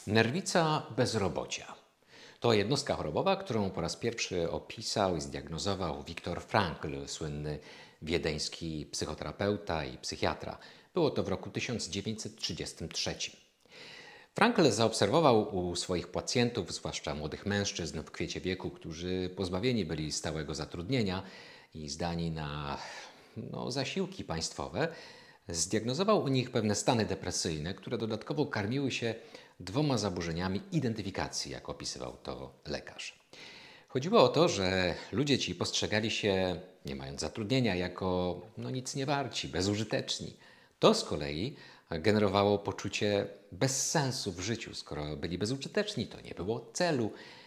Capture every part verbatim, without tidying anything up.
Nerwica bezrobocia to jednostka chorobowa, którą po raz pierwszy opisał i zdiagnozował Viktor Frankl, słynny wiedeński psychoterapeuta i psychiatra. Było to w roku tysiąc dziewięćset trzydziestym trzecim. Frankl zaobserwował u swoich pacjentów, zwłaszcza młodych mężczyzn w kwiecie wieku, którzy pozbawieni byli stałego zatrudnienia i zdani na no, zasiłki państwowe, zdiagnozował u nich pewne stany depresyjne, które dodatkowo karmiły się dwoma zaburzeniami identyfikacji, jak opisywał to lekarz. Chodziło o to, że ludzie ci postrzegali się, nie mając zatrudnienia, jako no, nic nie warci, bezużyteczni. To z kolei generowało poczucie bezsensu w życiu. Skoro byli bezużyteczni, to nie było celu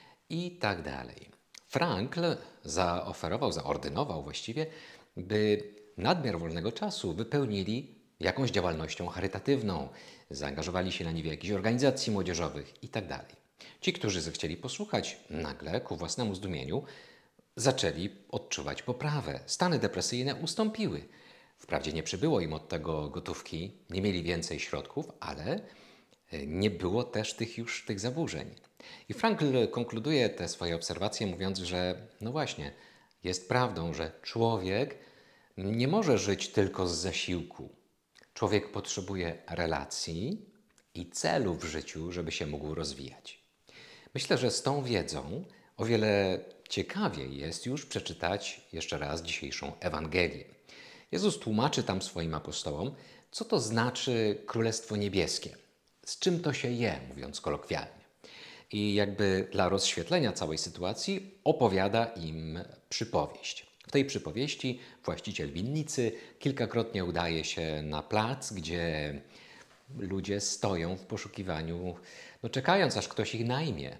i tak dalej. Frankl zaoferował, zaordynował właściwie, by nadmiar wolnego czasu wypełnili jakąś działalnością charytatywną, zaangażowali się na niwie jakichś organizacji młodzieżowych itd. Ci, którzy zechcieli posłuchać, nagle ku własnemu zdumieniu zaczęli odczuwać poprawę. Stany depresyjne ustąpiły. Wprawdzie nie przybyło im od tego gotówki, nie mieli więcej środków, ale nie było też tych już tych zaburzeń. I Frankl konkluduje te swoje obserwacje mówiąc, że no właśnie, jest prawdą, że człowiek nie może żyć tylko z zasiłku. Człowiek potrzebuje relacji i celu w życiu, żeby się mógł rozwijać. Myślę, że z tą wiedzą o wiele ciekawiej jest już przeczytać jeszcze raz dzisiejszą Ewangelię. Jezus tłumaczy tam swoim apostołom, co to znaczy Królestwo Niebieskie, z czym to się je, mówiąc kolokwialnie. I jakby dla rozświetlenia całej sytuacji opowiada im przypowieść. W tej przypowieści właściciel winnicy kilkakrotnie udaje się na plac, gdzie ludzie stoją w poszukiwaniu, no czekając aż ktoś ich najmie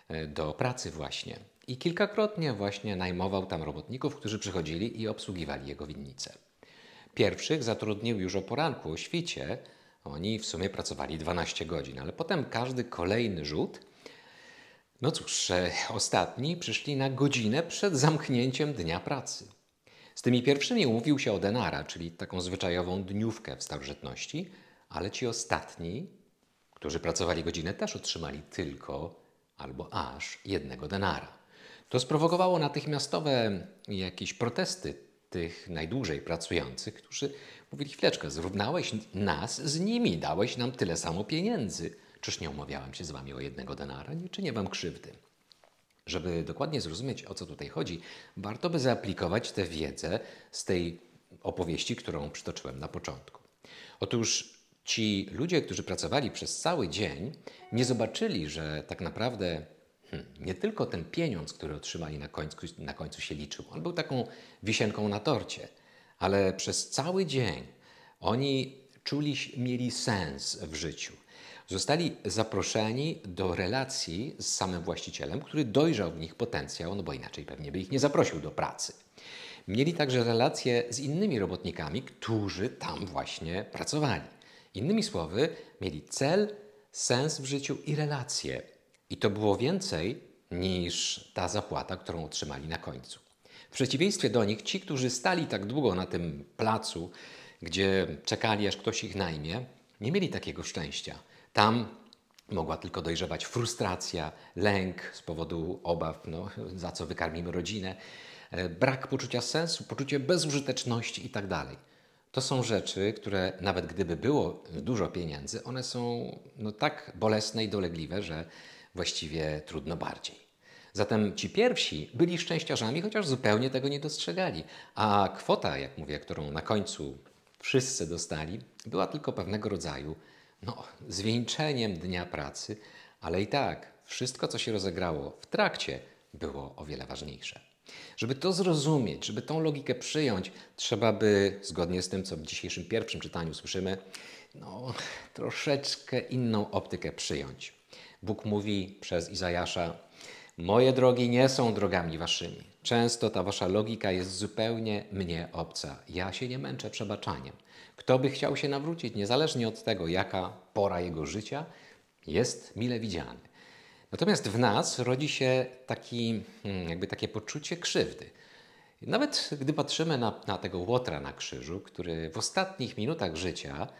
do pracy właśnie. I kilkakrotnie właśnie najmował tam robotników, którzy przychodzili i obsługiwali jego winnicę. Pierwszych zatrudnił już o poranku, o świcie. Oni w sumie pracowali dwanaście godzin, ale potem każdy kolejny rzut. No cóż, ostatni przyszli na godzinę przed zamknięciem dnia pracy. Z tymi pierwszymi umówił się o denara, czyli taką zwyczajową dniówkę w starożytności, ale ci ostatni, którzy pracowali godzinę, też otrzymali tylko albo aż jednego denara. To sprowokowało natychmiastowe jakieś protesty tych najdłużej pracujących, którzy mówili: chwileczkę, zrównałeś nas z nimi, dałeś nam tyle samo pieniędzy. Czyż nie umawiałem się z wami o jednego denara? Nie czynię wam krzywdy. Żeby dokładnie zrozumieć, o co tutaj chodzi, warto by zaaplikować tę wiedzę z tej opowieści, którą przytoczyłem na początku. Otóż ci ludzie, którzy pracowali przez cały dzień, nie zobaczyli, że tak naprawdę hmm, nie tylko ten pieniądz, który otrzymali na końcu, na końcu się liczył. On był taką wisienką na torcie, ale przez cały dzień oni czuli, mieli sens w życiu. Zostali zaproszeni do relacji z samym właścicielem, który dojrzał w nich potencjał, no bo inaczej pewnie by ich nie zaprosił do pracy. Mieli także relacje z innymi robotnikami, którzy tam właśnie pracowali. Innymi słowy, mieli cel, sens w życiu i relacje. I to było więcej niż ta zapłata, którą otrzymali na końcu. W przeciwieństwie do nich, ci, którzy stali tak długo na tym placu, gdzie czekali, aż ktoś ich najmie, nie mieli takiego szczęścia. Tam mogła tylko dojrzewać frustracja, lęk z powodu obaw, no, za co wykarmimy rodzinę, brak poczucia sensu, poczucie bezużyteczności itd. To są rzeczy, które nawet gdyby było dużo pieniędzy, one są no, tak bolesne i dolegliwe, że właściwie trudno bardziej. Zatem ci pierwsi byli szczęściarzami, chociaż zupełnie tego nie dostrzegali. A kwota, jak mówię, którą na końcu wszyscy dostali, była tylko pewnego rodzaju no, zwieńczeniem dnia pracy, ale i tak wszystko, co się rozegrało w trakcie, było o wiele ważniejsze. Żeby to zrozumieć, żeby tą logikę przyjąć, trzeba by, zgodnie z tym, co w dzisiejszym pierwszym czytaniu słyszymy, no, troszeczkę inną optykę przyjąć. Bóg mówi przez Izajasza: moje drogi nie są drogami waszymi. Często ta wasza logika jest zupełnie mnie obca. Ja się nie męczę przebaczaniem. Kto by chciał się nawrócić, niezależnie od tego, jaka pora jego życia, jest mile widziany. Natomiast w nas rodzi się taki, jakby takie poczucie krzywdy. Nawet gdy patrzymy na, na tego Łotra na krzyżu, który w ostatnich minutach życia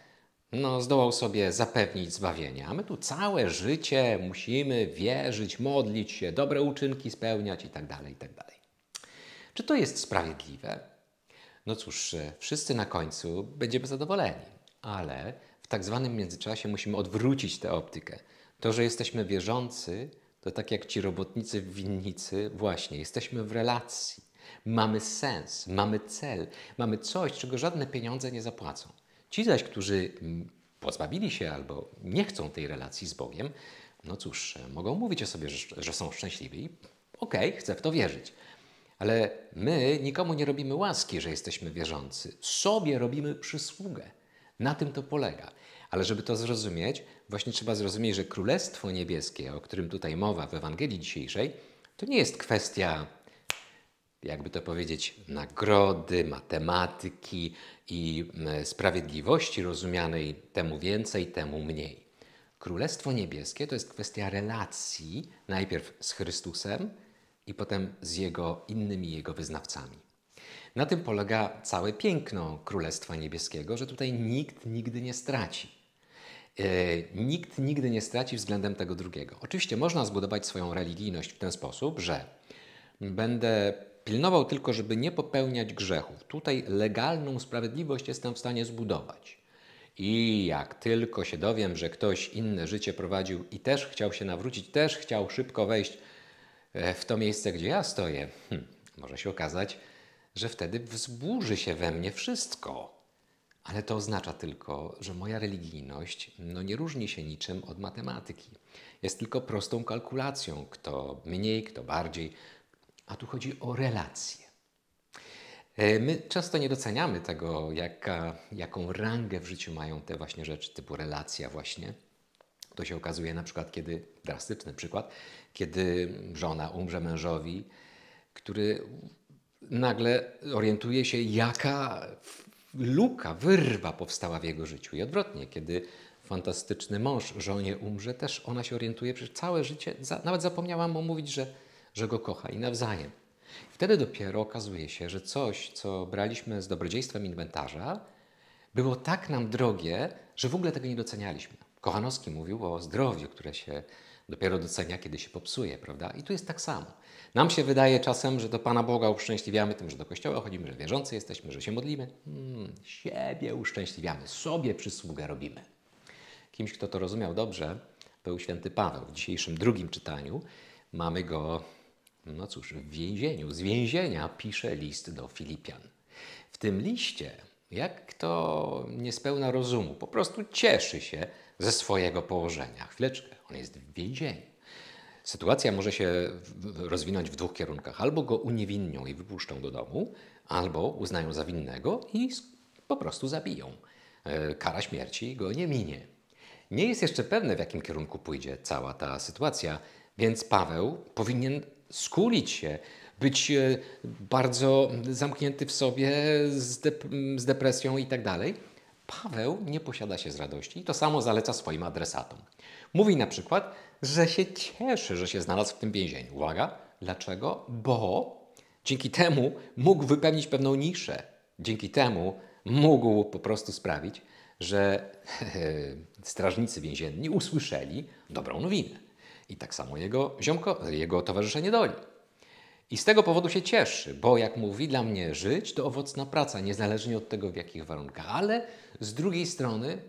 no, zdołał sobie zapewnić zbawienie, a my tu całe życie musimy wierzyć, modlić się, dobre uczynki spełniać i tak dalej, i tak dalej. Czy to jest sprawiedliwe? No cóż, wszyscy na końcu będziemy zadowoleni, ale w tak zwanym międzyczasie musimy odwrócić tę optykę. To, że jesteśmy wierzący, to tak jak ci robotnicy w winnicy, właśnie, jesteśmy w relacji. Mamy sens, mamy cel, mamy coś, czego żadne pieniądze nie zapłacą. Ci zaś, którzy pozbawili się albo nie chcą tej relacji z Bogiem, no cóż, mogą mówić o sobie, że, że są szczęśliwi. Okej, okay, chcę w to wierzyć. Ale my nikomu nie robimy łaski, że jesteśmy wierzący. Sobie robimy przysługę. Na tym to polega. Ale żeby to zrozumieć, właśnie trzeba zrozumieć, że Królestwo Niebieskie, o którym tutaj mowa w Ewangelii dzisiejszej, to nie jest kwestia, jakby to powiedzieć, nagrody, matematyki i sprawiedliwości rozumianej temu więcej, temu mniej. Królestwo Niebieskie to jest kwestia relacji najpierw z Chrystusem i potem z Jego innymi Jego wyznawcami. Na tym polega całe piękno Królestwa Niebieskiego, że tutaj nikt nigdy nie straci. Yy, nikt nigdy nie straci względem tego drugiego. Oczywiście można zbudować swoją religijność w ten sposób, że będę pilnował tylko, żeby nie popełniać grzechów. Tutaj legalną sprawiedliwość jestem w stanie zbudować. I jak tylko się dowiem, że ktoś inne życie prowadził i też chciał się nawrócić, też chciał szybko wejść w to miejsce, gdzie ja stoję, hm, może się okazać, że wtedy wzburzy się we mnie wszystko. Ale to oznacza tylko, że moja religijność no, nie różni się niczym od matematyki. Jest tylko prostą kalkulacją, kto mniej, kto bardziej. A tu chodzi o relacje. My często nie doceniamy tego, jaka, jaką rangę w życiu mają te właśnie rzeczy typu relacja właśnie. To się okazuje na przykład, kiedy, drastyczny przykład, kiedy żona umrze mężowi, który nagle orientuje się, jaka luka, wyrwa powstała w jego życiu. I odwrotnie, kiedy fantastyczny mąż żonie umrze, też ona się orientuje, przecież całe życie, nawet zapomniałam mu mówić, że, że go kocha i nawzajem. Wtedy dopiero okazuje się, że coś, co braliśmy z dobrodziejstwem inwentarza, było tak nam drogie, że w ogóle tego nie docenialiśmy. Kochanowski mówił o zdrowiu, które się dopiero docenia, kiedy się popsuje, prawda? I tu jest tak samo. Nam się wydaje czasem, że do Pana Boga uszczęśliwiamy tym, że do kościoła chodzimy, że wierzący jesteśmy, że się modlimy. Hmm, siebie uszczęśliwiamy, sobie przysługę robimy. Kimś, kto to rozumiał dobrze, był święty Paweł. W dzisiejszym drugim czytaniu mamy go, no cóż, w więzieniu. Z więzienia pisze list do Filipian. W tym liście, jak to niespełna rozumu, po prostu cieszy się ze swojego położenia. Chwileczkę, on jest w więzieniu. Sytuacja może się rozwinąć w dwóch kierunkach. Albo go uniewinnią i wypuszczą do domu, albo uznają za winnego i po prostu zabiją. Kara śmierci go nie minie. Nie jest jeszcze pewne, w jakim kierunku pójdzie cała ta sytuacja, więc Paweł powinien skulić się, być bardzo zamknięty w sobie, z, dep- z depresją i tak dalej. Paweł nie posiada się z radości i to samo zaleca swoim adresatom. Mówi na przykład, że się cieszy, że się znalazł w tym więzieniu. Uwaga, dlaczego? Bo dzięki temu mógł wypełnić pewną niszę. Dzięki temu mógł po prostu sprawić, że strażnicy więzienni usłyszeli dobrą nowinę. I tak samo jego ziomko, jego towarzyszenie doli. I z tego powodu się cieszy, bo jak mówi, dla mnie żyć to owocna praca, niezależnie od tego, w jakich warunkach. Ale z drugiej strony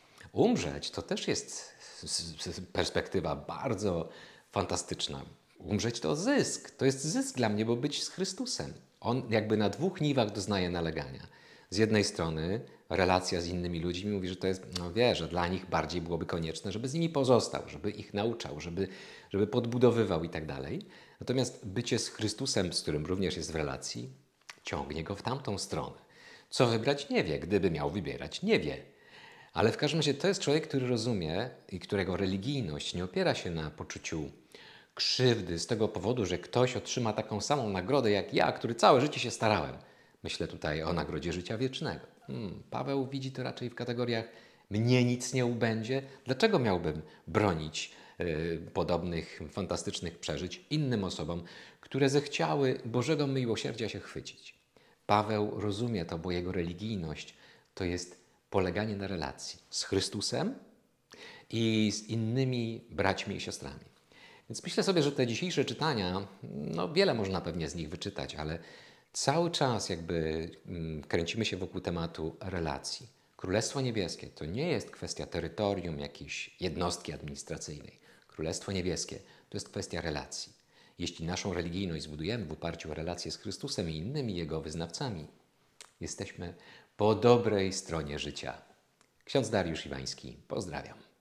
umrzeć to też jest perspektywa bardzo fantastyczna. Umrzeć to zysk. To jest zysk dla mnie, bo być z Chrystusem. On jakby na dwóch niwach doznaje nalegania. Z jednej strony relacja z innymi ludźmi mówi, że to jest, no wie, że dla nich bardziej byłoby konieczne, żeby z nimi pozostał, żeby ich nauczał, żeby, żeby podbudowywał i tak dalej. Natomiast bycie z Chrystusem, z którym również jest w relacji, ciągnie go w tamtą stronę. Co wybrać? Nie wie. Gdyby miał wybierać, nie wie. Ale w każdym razie to jest człowiek, który rozumie i którego religijność nie opiera się na poczuciu krzywdy z tego powodu, że ktoś otrzyma taką samą nagrodę jak ja, który całe życie się starałem. Myślę tutaj o nagrodzie życia wiecznego. Hmm, Paweł widzi to raczej w kategoriach mnie nic nie ubędzie. Dlaczego miałbym bronić y, podobnych fantastycznych przeżyć innym osobom, które zechciały Bożego miłosierdzia się chwycić? Paweł rozumie to, bo jego religijność to jest poleganie na relacji z Chrystusem i z innymi braćmi i siostrami. Więc myślę sobie, że te dzisiejsze czytania, no wiele można pewnie z nich wyczytać, ale cały czas jakby mm, kręcimy się wokół tematu relacji. Królestwo Niebieskie to nie jest kwestia terytorium jakiejś jednostki administracyjnej. Królestwo Niebieskie to jest kwestia relacji. Jeśli naszą religijność zbudujemy w oparciu o relacje z Chrystusem i innymi Jego wyznawcami, jesteśmy po dobrej stronie życia. Ksiądz Dariusz Iwański, pozdrawiam.